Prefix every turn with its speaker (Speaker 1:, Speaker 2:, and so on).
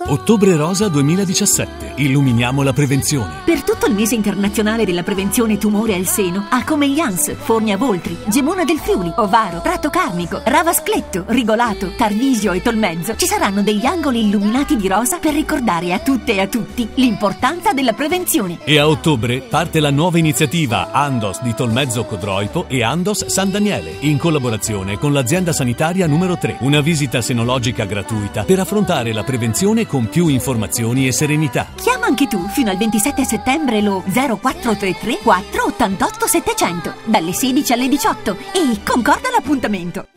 Speaker 1: Ottobre Rosa 2017. Illuminiamo la prevenzione.
Speaker 2: Per tutto il mese internazionale della prevenzione tumore al seno, a Comeglians, Fornia Voltri, Gemona del Friuli, Ovaro, Prato Carnico, Ravascletto, Rigolato, Tarvisio e Tolmezzo ci saranno degli angoli illuminati di rosa per ricordare a tutte e a tutti l'importanza della prevenzione.
Speaker 1: E a ottobre parte la nuova iniziativa Andos di Tolmezzo Codroipo e Andos San Daniele, in collaborazione con l'azienda sanitaria numero 3. Una visita senologica gratuita per affrontare la prevenzione con più informazioni e serenità.
Speaker 2: Chiama anche tu fino al 27 settembre lo 0433 488 700 dalle 16 alle 18 e concorda l'appuntamento.